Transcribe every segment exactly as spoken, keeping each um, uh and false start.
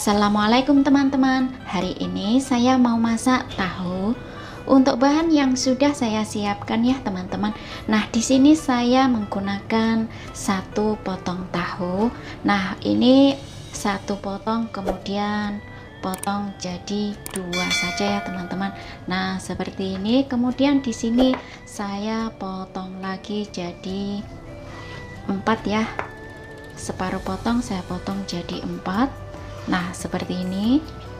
Assalamualaikum teman-teman. Hari ini saya mau masak tahu. Untuk bahan yang sudah saya siapkan ya teman-teman. Nah, di sini saya menggunakan satu potong tahu. Nah, ini satu potong, kemudian potong jadi dua saja ya teman-teman. Nah, seperti ini. Kemudian di sini saya potong lagi jadi empat ya. Separuh potong saya potong jadi empat. Nah, seperti ini.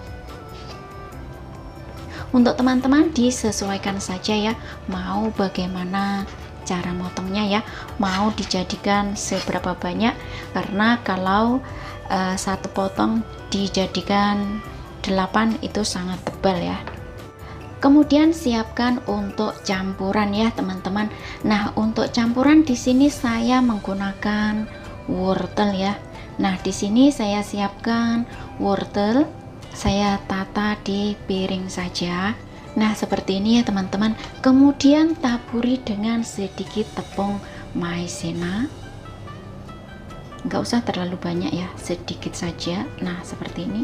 Untuk teman-teman disesuaikan saja ya, mau bagaimana cara motongnya ya, mau dijadikan seberapa banyak, karena kalau uh, satu potong dijadikan delapan itu sangat tebal ya. Kemudian siapkan untuk campuran ya teman-teman. Nah, untuk campuran di sini saya menggunakan wortel ya. Nah, di sini saya siapkan wortel, saya tata di piring saja. Nah, seperti ini ya teman-teman. Kemudian taburi dengan sedikit tepung maizena. Nggak usah terlalu banyak ya, sedikit saja. Nah, seperti ini.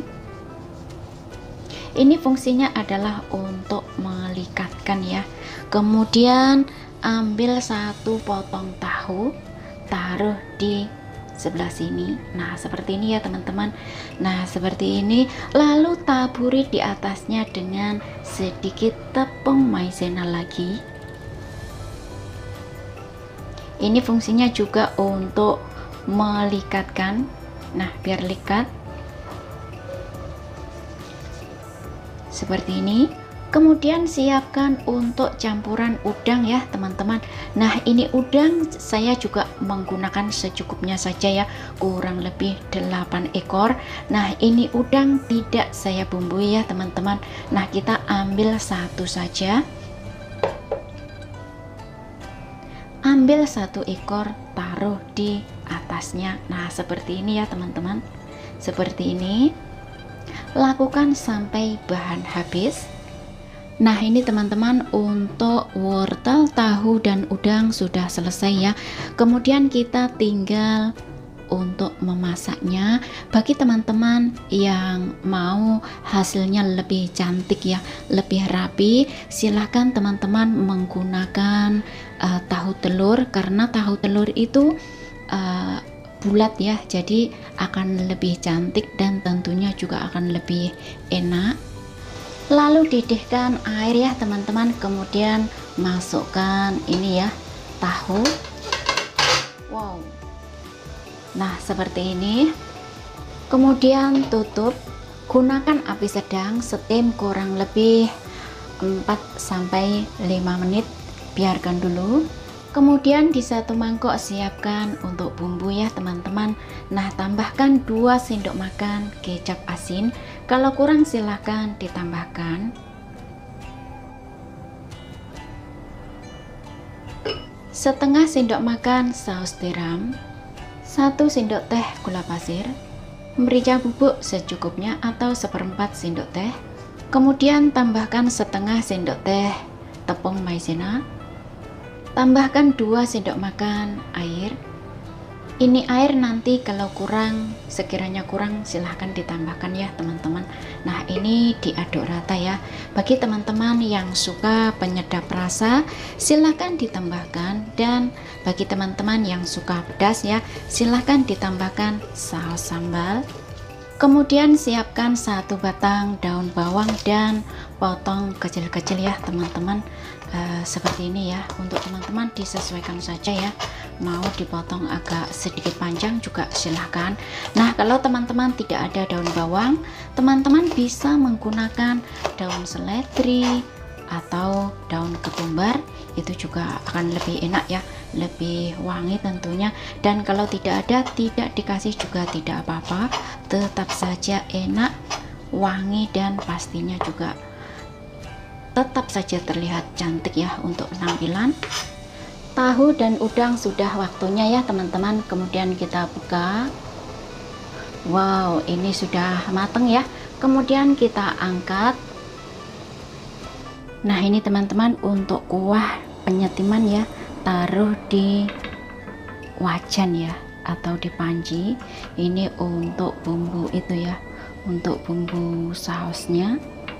Ini fungsinya adalah untuk melikatkan ya. Kemudian ambil satu potong tahu, taruh di sebelah sini. Nah, seperti ini ya teman-teman. Nah, seperti ini. Lalu taburi di atasnya dengan sedikit tepung maizena lagi. Ini fungsinya juga untuk melikatkan. Nah, biar likat. Seperti ini. Kemudian siapkan untuk campuran udang ya teman-teman. Nah, ini udang saya juga menggunakan secukupnya saja ya, kurang lebih delapan ekor. Nah, ini udang tidak saya bumbui ya teman-teman. Nah, kita ambil satu saja. Ambil satu ekor, taruh di atasnya. Nah, seperti ini ya teman-teman. Seperti ini. Lakukan sampai bahan habis. Nah, ini teman-teman, untuk wortel, tahu, dan udang sudah selesai ya. Kemudian kita tinggal untuk memasaknya. Bagi teman-teman yang mau hasilnya lebih cantik ya, lebih rapi, silahkan teman-teman menggunakan uh, tahu telur, karena tahu telur itu uh, bulat ya, jadi akan lebih cantik dan tentunya juga akan lebih enak. Lalu didihkan air ya teman-teman, kemudian masukkan ini ya, tahu. Wow. Nah, seperti ini. Kemudian tutup, gunakan api sedang, steam kurang lebih empat sampai lima menit, biarkan dulu. Kemudian di satu mangkok siapkan untuk bumbu ya teman-teman. Nah, tambahkan dua sendok makan kecap asin. Kalau kurang silahkan ditambahkan. Setengah sendok makan saus tiram. Satu sendok teh gula pasir. Merica bubuk secukupnya atau seperempat sendok teh. Kemudian tambahkan setengah sendok teh tepung maizena. Tambahkan dua sendok makan air. Ini air nanti kalau kurang, sekiranya kurang silahkan ditambahkan ya teman-teman. Nah, ini diaduk rata ya. Bagi teman-teman yang suka penyedap rasa, silahkan ditambahkan. Dan bagi teman-teman yang suka pedas ya, silahkan ditambahkan saus sambal. Kemudian siapkan satu batang daun bawang dan potong kecil-kecil ya teman-teman. Uh, seperti ini ya. Untuk teman-teman disesuaikan saja ya, mau dipotong agak sedikit panjang juga silahkan. Nah, kalau teman-teman tidak ada daun bawang, teman-teman bisa menggunakan daun seledri atau daun ketumbar. Itu juga akan lebih enak ya, lebih wangi tentunya. Dan kalau tidak ada, tidak dikasih juga tidak apa-apa, tetap saja enak, wangi, dan pastinya juga tetap saja terlihat cantik ya. Untuk penampilan tahu dan udang sudah waktunya ya teman-teman. Kemudian kita buka. Wow, ini sudah mateng ya. Kemudian kita angkat. Nah, ini teman-teman, untuk kuah penyetiman ya, taruh di wajan ya atau di panci. Ini untuk bumbu itu ya, untuk bumbu sausnya.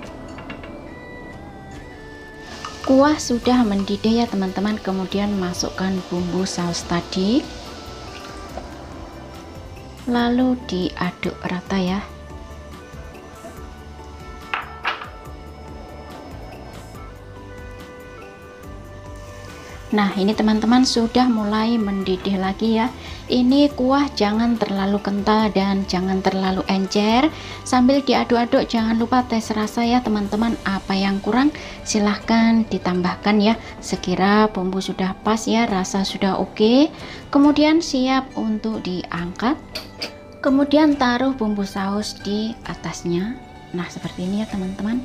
Kuah sudah mendidih ya teman-teman, kemudian masukkan bumbu saus tadi, lalu diaduk rata ya. Nah ini teman-teman sudah mulai mendidih lagi ya. Ini kuah jangan terlalu kental dan jangan terlalu encer. Sambil diaduk-aduk jangan lupa tes rasa ya teman-teman, apa yang kurang silahkan ditambahkan ya. Sekira bumbu sudah pas ya, rasa sudah oke, kemudian siap untuk diangkat. Kemudian taruh bumbu saus di atasnya. Nah seperti ini ya teman-teman.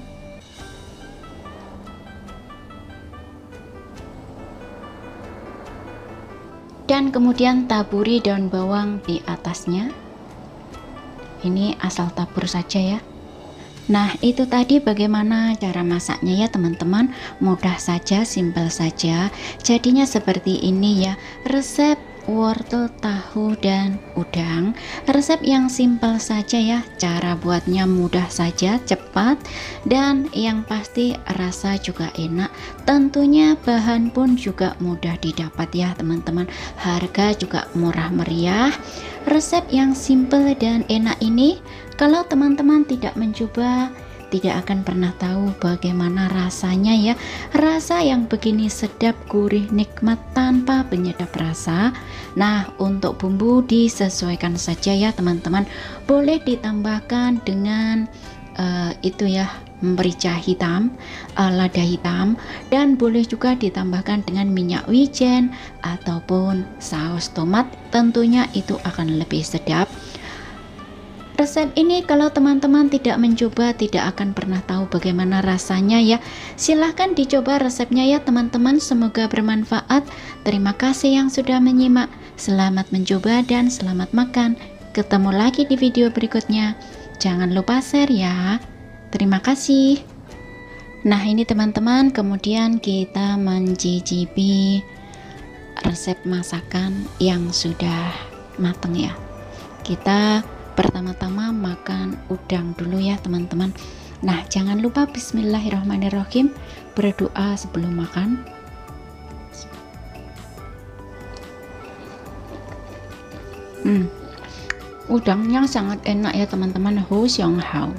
Dan kemudian taburi daun bawang di atasnya. Ini asal tabur saja ya. Nah itu tadi bagaimana cara masaknya ya teman-teman, mudah saja, simpel saja. Jadinya seperti ini ya, resep wortel, tahu, dan udang. Resep yang simpel saja ya, cara buatnya mudah saja, cepat, dan yang pasti rasa juga enak. Tentunya bahan pun juga mudah didapat ya teman-teman, harga juga murah meriah. Resep yang simpel dan enak ini kalau teman-teman tidak mencoba, tidak akan pernah tahu bagaimana rasanya ya. Rasa yang begini sedap, gurih, nikmat tanpa penyedap rasa. Nah untuk bumbu disesuaikan saja ya teman-teman, boleh ditambahkan dengan uh, itu ya, merica hitam, uh, lada hitam, dan boleh juga ditambahkan dengan minyak wijen ataupun saus tomat, tentunya itu akan lebih sedap. Resep ini kalau teman-teman tidak mencoba tidak akan pernah tahu bagaimana rasanya ya. Silahkan dicoba resepnya ya teman-teman, semoga bermanfaat. Terima kasih yang sudah menyimak. Selamat mencoba dan selamat makan. Ketemu lagi di video berikutnya. Jangan lupa share ya. Terima kasih. Nah ini teman-teman, kemudian kita mencicipi resep masakan yang sudah matang ya. Kita pertama-tama makan udang dulu ya teman-teman. Nah jangan lupa bismillahirrahmanirrahim, berdoa sebelum makan. hmm, udangnya sangat enak ya teman-teman, hu xiong hao.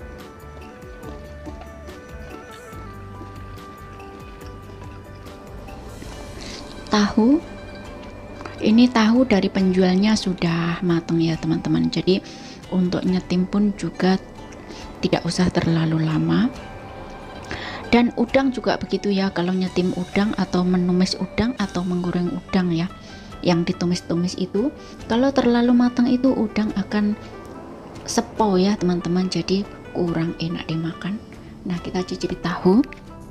Tahu, ini tahu dari penjualnya sudah matang ya teman-teman, jadi untuk nyetim pun juga tidak usah terlalu lama. Dan udang juga begitu ya, kalau nyetim udang atau menumis udang atau menggoreng udang ya, yang ditumis-tumis itu kalau terlalu matang itu udang akan sepo ya teman-teman, jadi kurang enak dimakan. Nah kita cicipi tahu.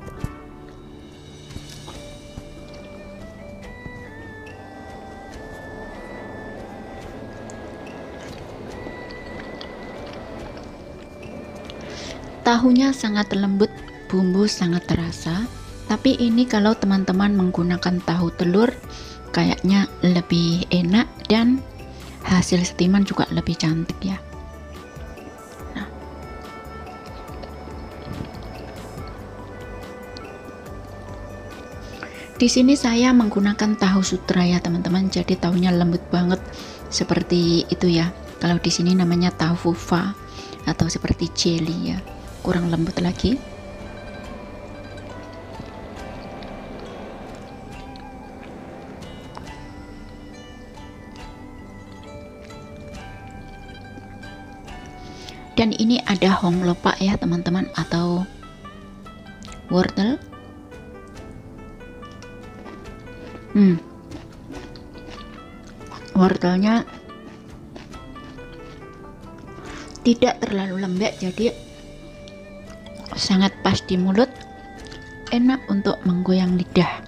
Tahunya sangat lembut, bumbu sangat terasa. Tapi ini kalau teman-teman menggunakan tahu telur kayaknya lebih enak dan hasil setiman juga lebih cantik ya. Nah. Di sini saya menggunakan tahu sutra ya teman-teman, jadi tahunya lembut banget seperti itu ya. Kalau di sini namanya tahu fufa atau seperti jelly ya, kurang lembut lagi. Dan ini ada hong lopak ya teman-teman, atau wortel. hmm. Wortelnya tidak terlalu lembek, jadi sangat pas di mulut, enak untuk menggoyang lidah.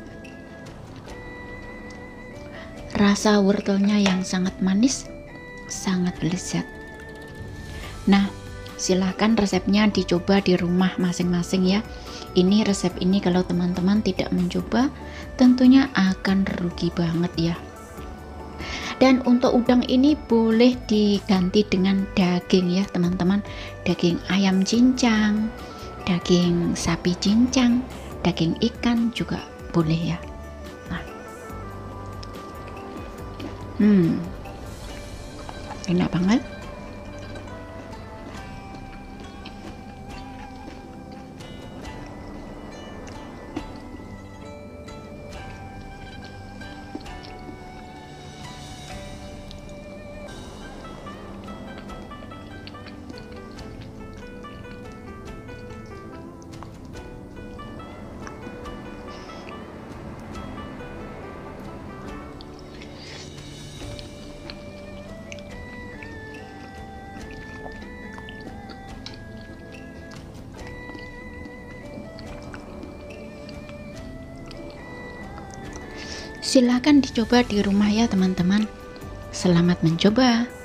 Rasa wortelnya yang sangat manis, sangat lezat. Nah silahkan resepnya dicoba di rumah masing-masing ya. Ini resep ini kalau teman-teman tidak mencoba tentunya akan rugi banget ya. Dan untuk udang ini boleh diganti dengan daging ya teman-teman, daging ayam cincang, daging sapi cincang, daging ikan juga boleh ya. Nah. Hmm, enak banget. Silahkan dicoba di rumah ya teman-teman. Selamat mencoba.